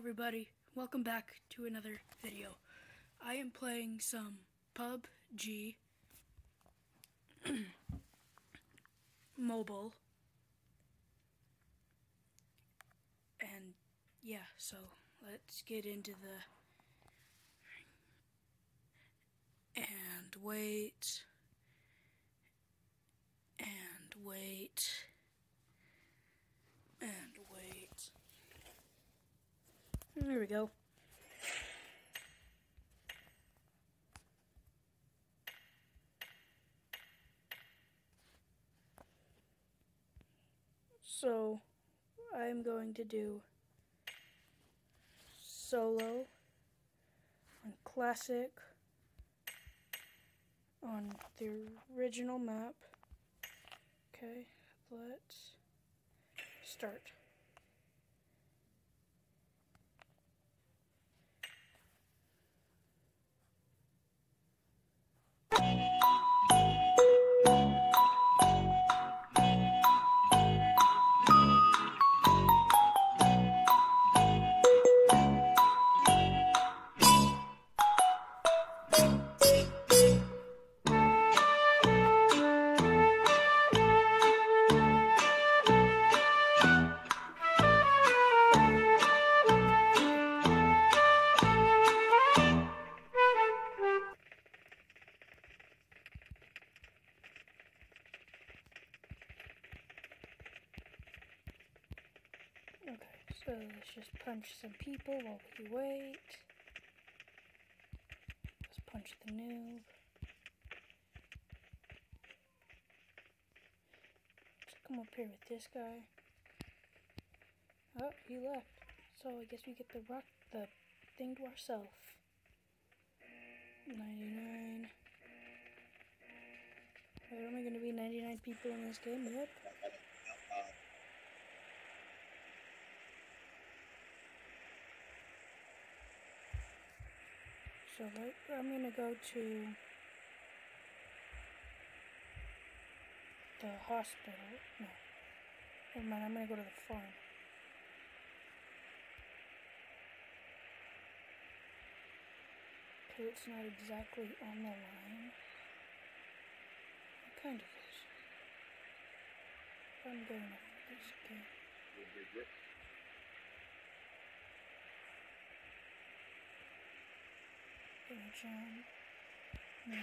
everybody, welcome back to another video. I am playing some PUBG mobile, and yeah, so let's get into the and wait. There we go. So, I'm going to do solo on classic on the original map. Okay, let's start. Okay, so let's just punch some people while we wait. Let's punch the noob. Let's come up here with this guy. Oh, he left. So I guess we get the thing to ourselves. 99. Are there only going to be 99 people in this game? Yep. So I'm going to go to the hospital. No. Never mind, I'm going to go to the farm. Okay, it's not exactly on the line. It kind of is. I'm good enough for this game. Gonna jump. No.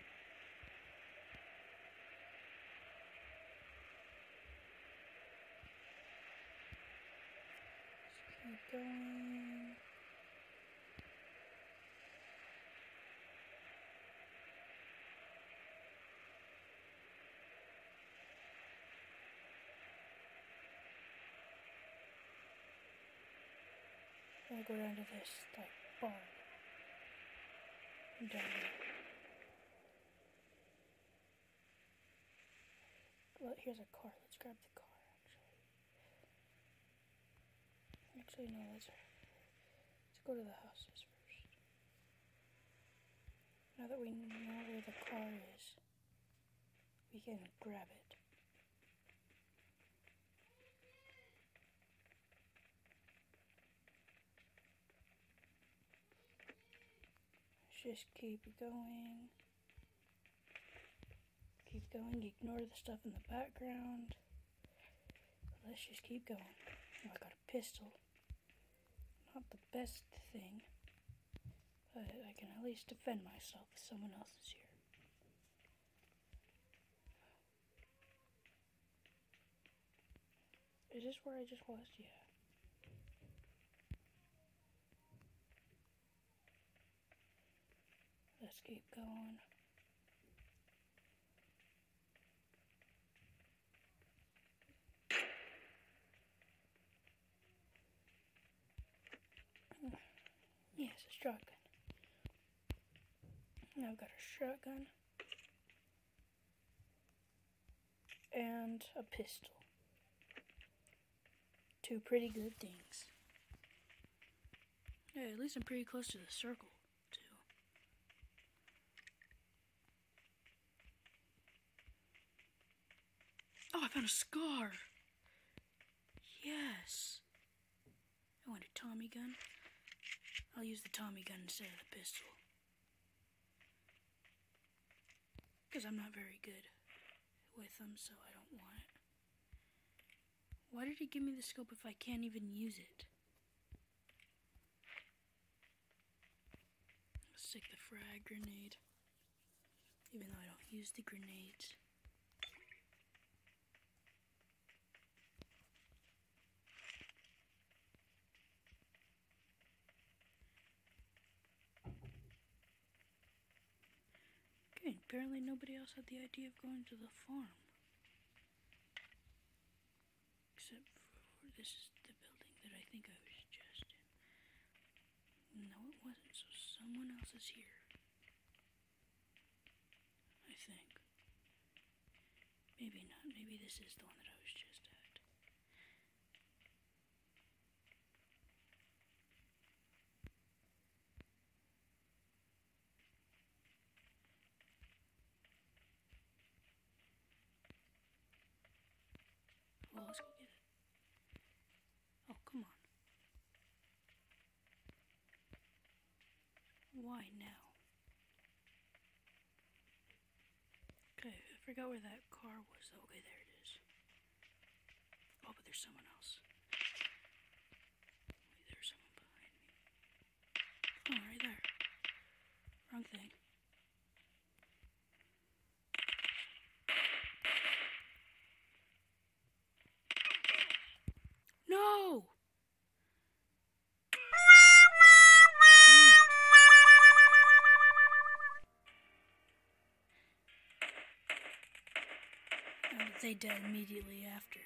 Let's keep going. I'm gonna go down to this, like, barn. I'm down there. Well, here's a car. Let's grab the car, actually. No, let's go to the houses first. Now that we know where the car is, we can grab it. Let's just keep going. Keep going, ignore the stuff in the background. Let's just keep going. Oh, I got a pistol. Not the best thing, but I can at least defend myself if someone else is here. Is this where I just was? Yeah. Let's keep going. Yes, a shotgun. Now I've got a shotgun and a pistol. Two pretty good things. Yeah, at least I'm pretty close to the circle, too. Oh, I found a scar! Yes! I want a Tommy gun. I'll use the Tommy gun instead of the pistol. Because I'm not very good with them, so I don't want it. Why did he give me the scope if I can't even use it? I'll stick the frag grenade. Even though I don't use the grenades. Okay, apparently nobody else had the idea of going to the farm. Except for this is the building that I think I was just in. No, it wasn't, so someone else is here. I think. Maybe not. Maybe this is the one that I was just at. Well, let's go get it. Oh, come on. Why now? Okay, I forgot where that car was. Okay, there it is. Oh, but there's someone else. Wait, there's someone behind me. Oh, right there. Wrong thing. No! And they died immediately after.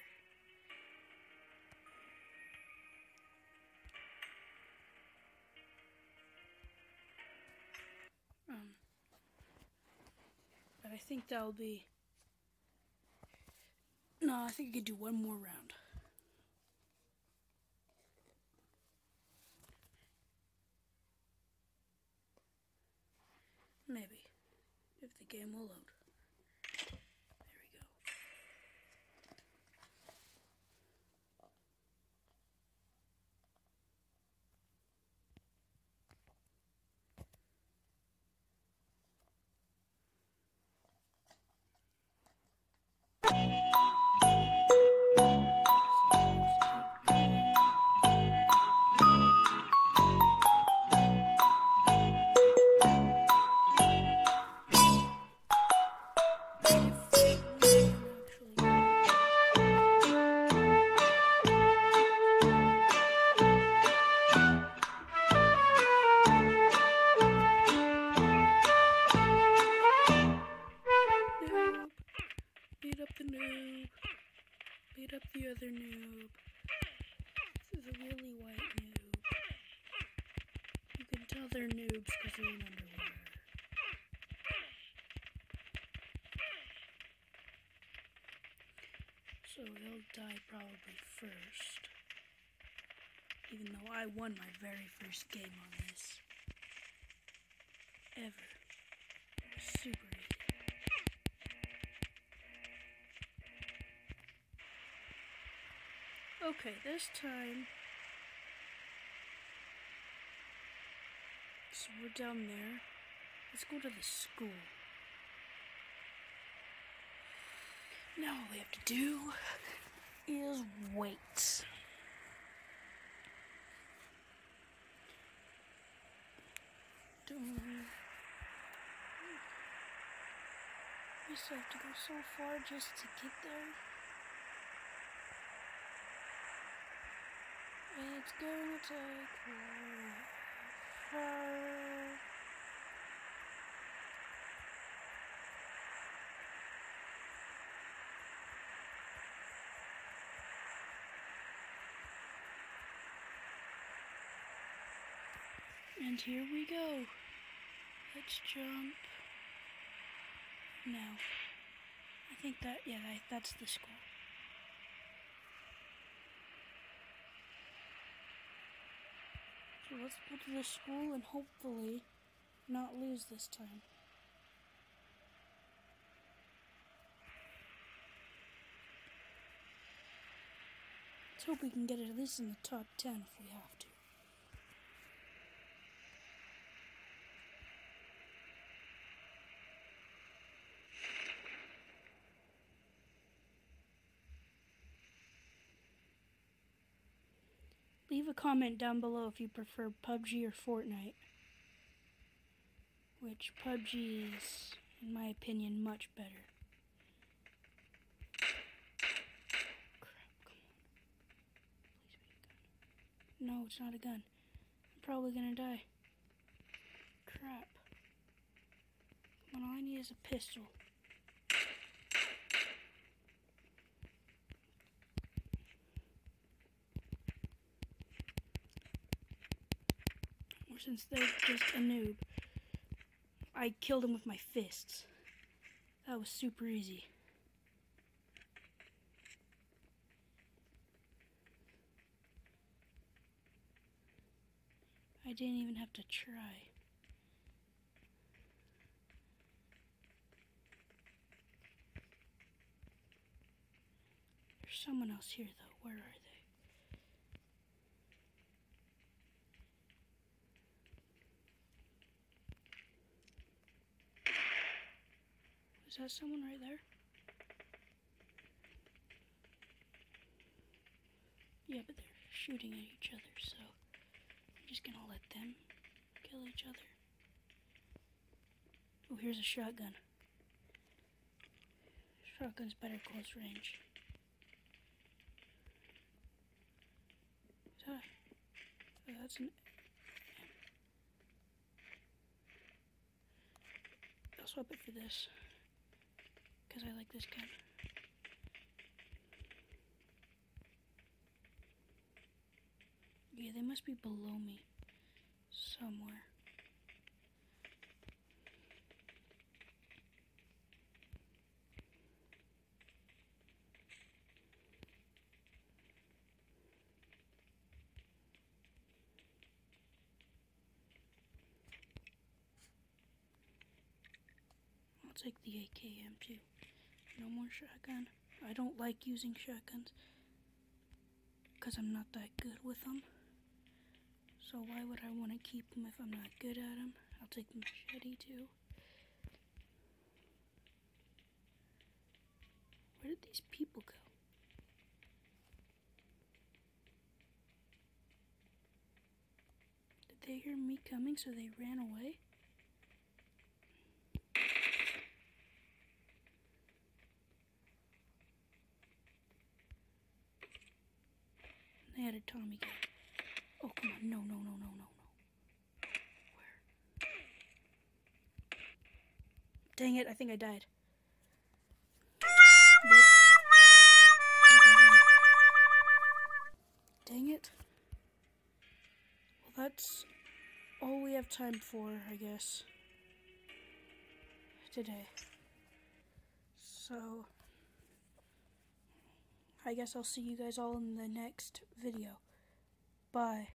But I think that'll be... No, I think I could do one more round. Maybe. If the game will load. There we go. Beat up the noob. Beat up the other noob. This is a really white noob. You can tell they're noobs because they're in underwear. So they'll die probably first. Even though I won my very first game on this. Ever. Super easy. Okay, this time, so we're down there. Let's go to the school. Now all we have to do is wait. We still have to go so far just to get there. It's gonna take forever. And here we go. Let's jump. Now, I think that, yeah, that's the school. So let's go to the school and hopefully not lose this time. Let's hope we can get it at least in the top 10 if we have to. Leave a comment down below if you prefer PUBG or Fortnite. Which PUBG is, in my opinion, much better. No, it's not a gun. I'm probably gonna die. Crap. Come on, all I need is a pistol. Or since they're just a noob, I killed him with my fists. That was super easy. I didn't even have to try. There's someone else here though. Where are they? Is that someone right there? Yeah, but they're shooting at each other, so I'm just gonna let them kill each other. Oh, here's a shotgun. Shotgun's better close range. Is that? Oh, that's an. I'll swap it for this, because I like this gun. Yeah, they must be below me somewhere. I'll take the AKM too. No more shotgun. I don't like using shotguns because I'm not that good with them. So why would I want to keep them if I'm not good at them? I'll take the machete too. Where did these people go? Did they hear me coming so they ran away? They had a Tommy gun. Oh, come on. No, no, no, no, no, no. Where? Dang it, I think I died. Yep. Dang it. Well, that's all we have time for, I guess, today. So, I guess I'll see you guys all in the next video. Bye.